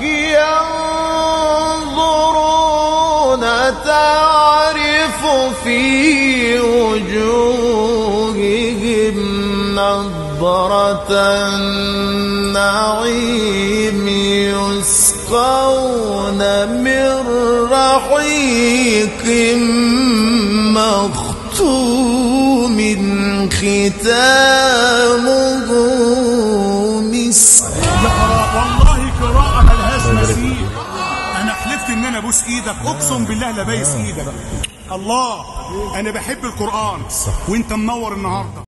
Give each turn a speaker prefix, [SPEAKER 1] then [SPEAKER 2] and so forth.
[SPEAKER 1] ينظرون تعرف في وجوههم نضرة النعيم يسقون من رحيق مختوم ختامه مسك.
[SPEAKER 2] والله قراءة ملهاش مثيل. انا حلفت ان انا ابوس ايدك، اقسم بالله لبايس ايدك. الله، انا بحب القرآن وانت منور النهارده.